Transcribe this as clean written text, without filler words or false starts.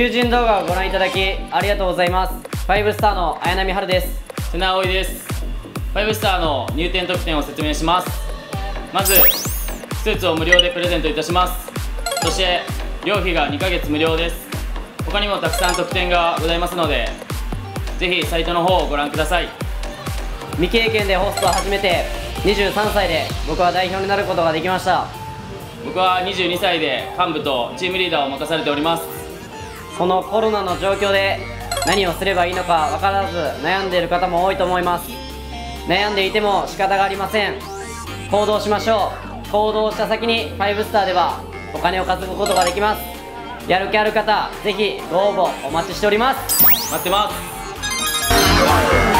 求人動画をご覧いただきありがとうございます。5スターの綾波春です。 瀬名葵です。5スターの入店特典を説明します。まず施設を無料でプレゼントいたします。そして寮費が2ヶ月無料です。他にもたくさん特典がございますので、ぜひサイトの方をご覧ください。 未経験でホストを始めて23歳で僕は代表になることができました。 僕は22歳で幹部とチームリーダーを任されております。 このコロナの状況で何をすればいいのか分からず悩んでいる方も多いと思います。悩んでいても仕方がありません。行動しましょう。行動した先に5スターではお金を稼ぐことができます。やる気ある方、ぜひご応募お待ちしております。 待ってます。